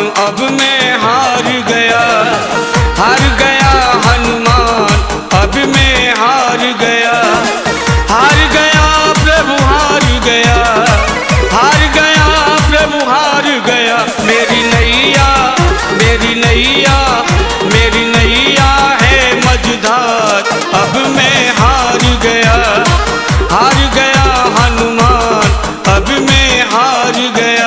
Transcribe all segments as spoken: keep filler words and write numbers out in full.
अब मैं हार गया, हार गया हनुमान, अब मैं हार गया, हार गया प्रभु हार गया, हार गया प्रभु हार गया। मेरी नैया, मेरी नैया, मेरी नैया है मझधार, अब मैं हार गया, हार गया हनुमान, अब मैं हार गया।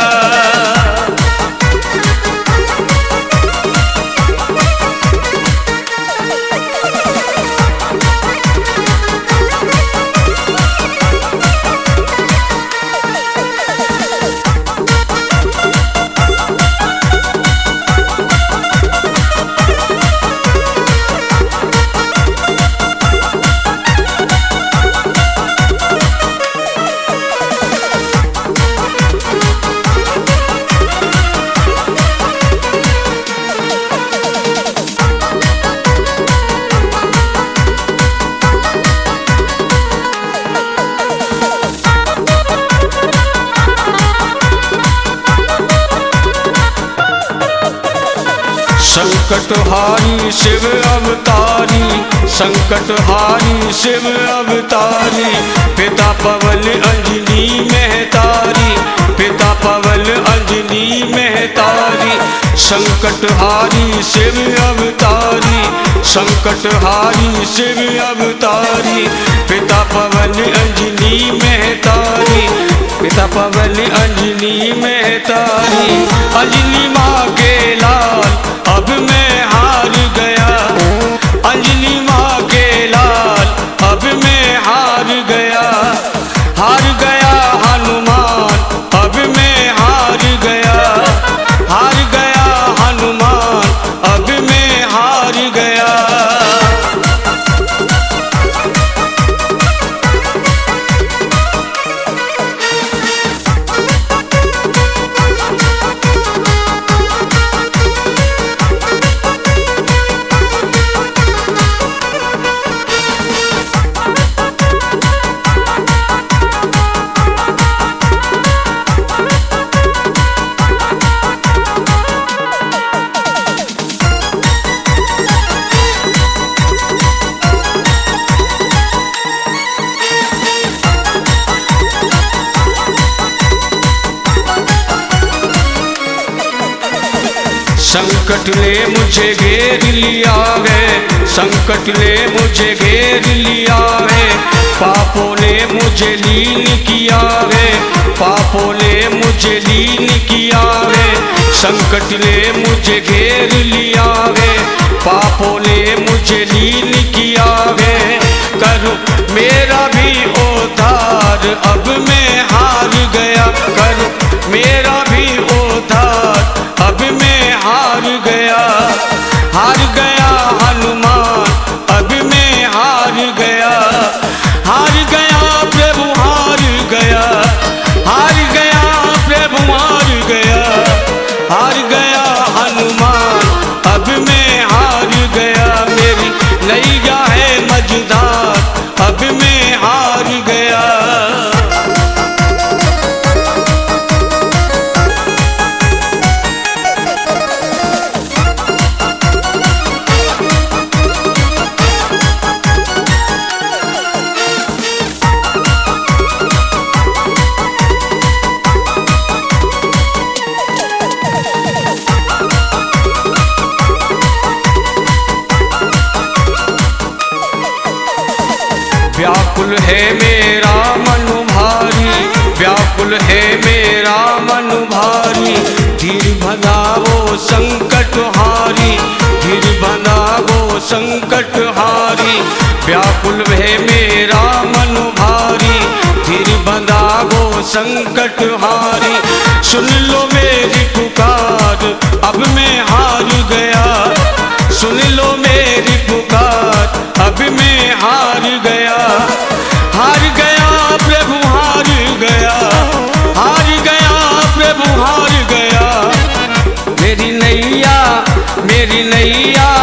संकटहारी शिव अवतारी, संकटहारी शिव अवतारी, पिता पवन अंजनी महतारी, पिता पवन अंजनी महतारी। संकटहारी शिव अवतारी, संकटहारी शिव अवतारी, पिता पवन अंजनी महतारी, पिता पवन अंजनी महतारी। अंजनी माँ के लाल अब मैं हार गया, अंजनी माँ के लाल अब मैं हार गया, हार गया हनुमान, अब मैं हार गया, हार गया हनुमान, अब मैं हार गया। संकट ने मुझे घेर लिया है, संकट ने मुझे घेर लिया है, पापों ने मुझे लीन किया है, पापों ने मुझे लीन किया है। संकट ने मुझे घेर लिया है, पापों ने मुझे लीन किया है। करो मेरा भी उद्धार, अब मैं हार गया, करो मेरा भी उद्धार, अब मैं हार गया, हार गया हनुमान, अब मैं हार गया, हार गया प्रभु हार गया, हार गया प्रभु हार गया, हार गया हनुमान, अब मैं हार गया। मेरी नैया है मझधार, अब मैं हार गया। व्याकुल है मेरा मन भारी, व्याकुल है मेरा मन भारी, धीर भगावो संकट हारी, धीर भगावो संकट हारी। व्याकुल है मेरा मन भारी, धीर भगावो संकट हारी। सुन लो मेरी पुकार, अब मैं हार गया, सुन लो मेरी पुकार, अब मैं हार गया, हार गया प्रभु हार गया, हार गया प्रभु हार गया। मेरी नैया, मेरी नैया